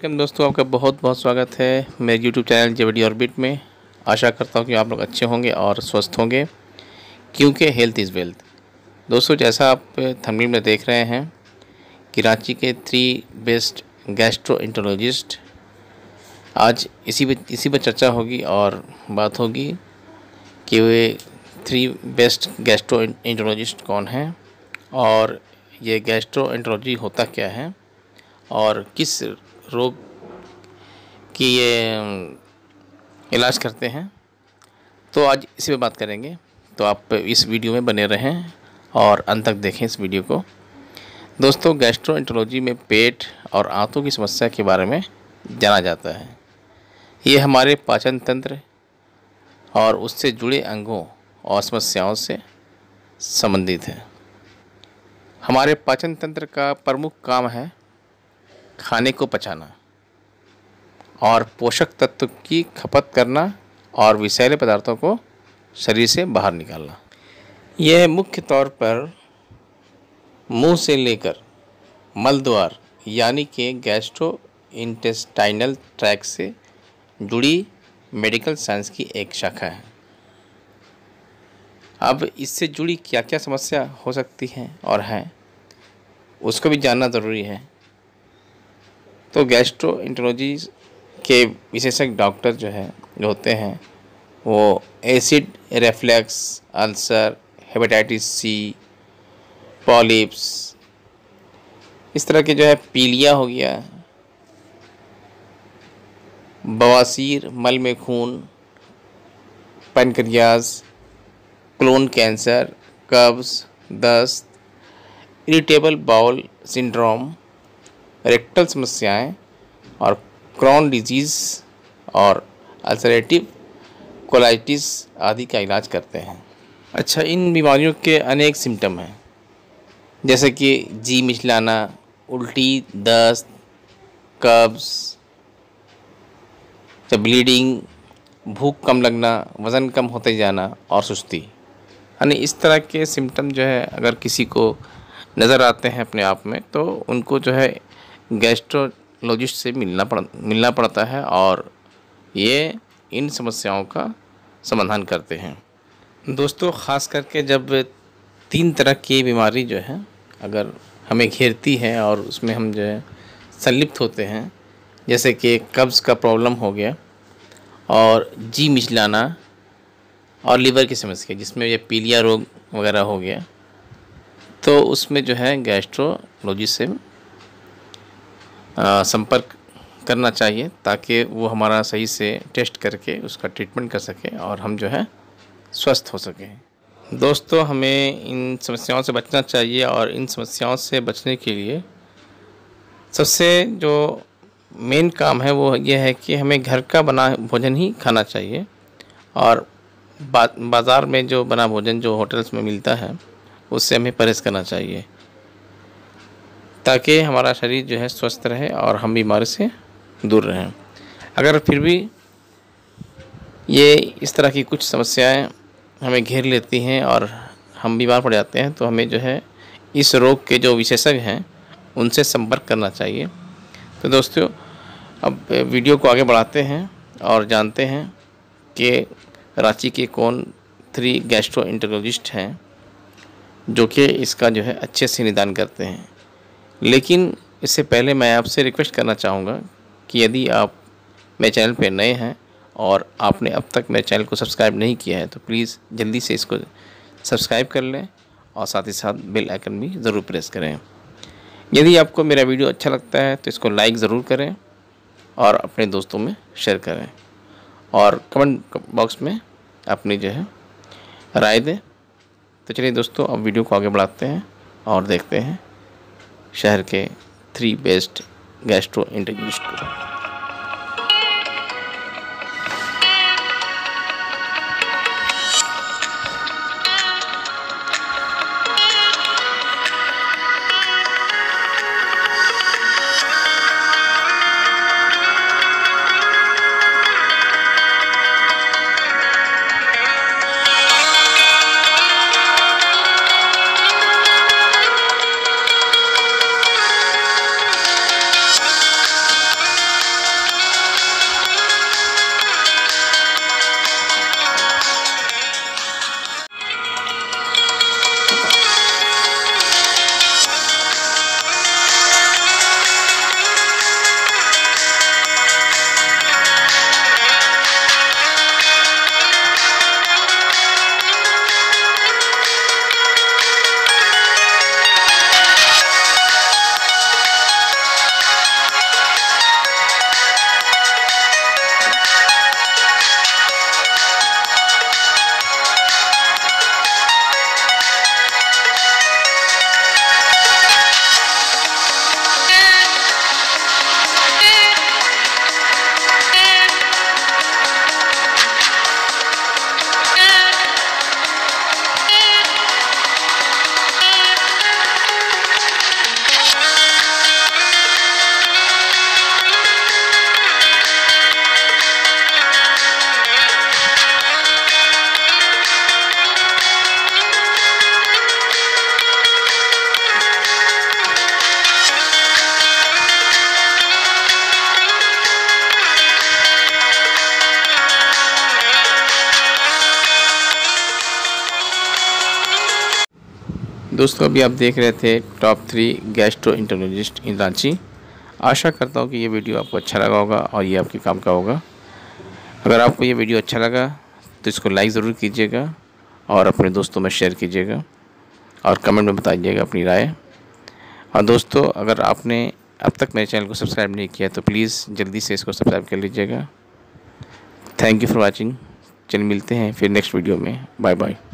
Welcome दोस्तों, आपका बहुत बहुत स्वागत है मेरे यूट्यूब चैनल जेवीडी ऑर्बिट में। आशा करता हूँ कि आप लोग अच्छे होंगे और स्वस्थ होंगे, क्योंकि हेल्थ इज़ वेल्थ। दोस्तों, जैसा आप थंबनेल में देख रहे हैं कि रांची के 3 बेस्ट गैस्ट्रोएंटरोलॉजिस्ट, आज इसी पर चर्चा होगी और बात होगी कि वे 3 बेस्ट गैस्ट्रोएंटरोलॉजिस्ट कौन हैं और ये गैस्ट्रोएंटरोलॉजी होता क्या है और किस रोग की ये इलाज करते हैं। तो आज इसी पे बात करेंगे, तो आप इस वीडियो में बने रहें और अंत तक देखें इस वीडियो को। दोस्तों, गैस्ट्रोएंटरोलॉजी में पेट और आंतों की समस्या के बारे में जाना जाता है। ये हमारे पाचन तंत्र और उससे जुड़े अंगों और समस्याओं से संबंधित है। हमारे पाचन तंत्र का प्रमुख काम है खाने को पचाना और पोषक तत्व की खपत करना और विषैले पदार्थों को शरीर से बाहर निकालना। यह मुख्य तौर पर मुंह से लेकर मल द्वार यानी कि गैस्ट्रो इंटेस्टाइनल ट्रैक्ट से जुड़ी मेडिकल साइंस की एक शाखा है। अब इससे जुड़ी क्या क्या समस्या हो सकती हैं और हैं, उसको भी जानना ज़रूरी है। तो गैस्ट्रोएंटरोलॉजी के विशेषज्ञ डॉक्टर जो होते हैं वो acid reflux, ulcer, hepatitis C, polyps, इस तरह के पीलिया हो गया, बवासीर, मल में खून, पैनक्रियाज, कोलोन कैंसर, कब्ज, दस्त, इरिटेबल बाउल सिंड्रोम, रेक्टल समस्याएं और क्रोन डिजीज़ और अल्सरेटिव कोलाइटिस आदि का इलाज करते हैं। अच्छा, इन बीमारियों के अनेक सिम्टम हैं, जैसे कि जी मिचलाना, उल्टी, दस्त, कब्ज, ब्लीडिंग, भूख कम लगना, वज़न कम होते जाना और सुस्ती। यानी इस तरह के सिम्टम अगर किसी को नज़र आते हैं अपने आप में, तो उनको गैस्ट्रोलॉजिस्ट से मिलना पड़ता है और ये इन समस्याओं का समाधान करते हैं। दोस्तों, ख़ास करके जब 3 तरह की बीमारी अगर हमें घेरती है और उसमें हम संलिप्त होते हैं, जैसे कि कब्ज़ का प्रॉब्लम हो गया और जी मिचलाना और लीवर की समस्या जिसमें ये पीलिया रोग वगैरह हो गया, तो उसमें गैस्ट्रोलॉजी से संपर्क करना चाहिए ताकि वो हमारा सही से टेस्ट करके उसका ट्रीटमेंट कर सके और हम स्वस्थ हो सकें। दोस्तों, हमें इन समस्याओं से बचना चाहिए और इन समस्याओं से बचने के लिए सबसे जो मेन काम है वो ये है कि हमें घर का बना भोजन ही खाना चाहिए और बाज़ार में जो बना भोजन जो होटल्स में मिलता है उससे हमें परहेज़ करना चाहिए, ताकि हमारा शरीर स्वस्थ रहे और हम बीमारी से दूर रहें। अगर फिर भी ये इस तरह की कुछ समस्याएं हमें घेर लेती हैं और हम बीमार पड़ जाते हैं, तो हमें इस रोग के जो विशेषज्ञ हैं उनसे संपर्क करना चाहिए। तो दोस्तों, अब वीडियो को आगे बढ़ाते हैं और जानते हैं कि रांची के कौन 3 गैस्ट्रोएंटरोलॉजिस्ट हैं जो कि इसका अच्छे से निदान करते हैं। लेकिन इससे पहले मैं आपसे रिक्वेस्ट करना चाहूँगा कि यदि आप मेरे चैनल पर नए हैं और आपने अब तक मेरे चैनल को सब्सक्राइब नहीं किया है, तो प्लीज़ जल्दी से इसको सब्सक्राइब कर लें और साथ ही साथ बेल आइकन भी ज़रूर प्रेस करें। यदि आपको मेरा वीडियो अच्छा लगता है तो इसको लाइक ज़रूर करें और अपने दोस्तों में शेयर करें और कमेंट बॉक्स में अपनी राय दें। तो चलिए दोस्तों, अब वीडियो को आगे बढ़ाते हैं और देखते हैं शहर के 3 बेस्ट गैस्ट्रोएंटरोलॉजिस्ट को। दोस्तों अभी आप देख रहे थे टॉप 3 गैस्ट्रोएंटेरोलॉजिस्ट इन रांची। आशा करता हूँ कि ये वीडियो आपको अच्छा लगा होगा और ये आपके काम का होगा। अगर आपको ये वीडियो अच्छा लगा तो इसको लाइक ज़रूर कीजिएगा और अपने दोस्तों में शेयर कीजिएगा और कमेंट में बताइएगा अपनी राय। और दोस्तों अगर आपने अब तक मेरे चैनल को सब्सक्राइब नहीं किया तो प्लीज़ जल्दी से इसको सब्सक्राइब कर लीजिएगा। Thank you for watching. चलिए मिलते हैं फिर नेक्स्ट वीडियो में। Bye bye.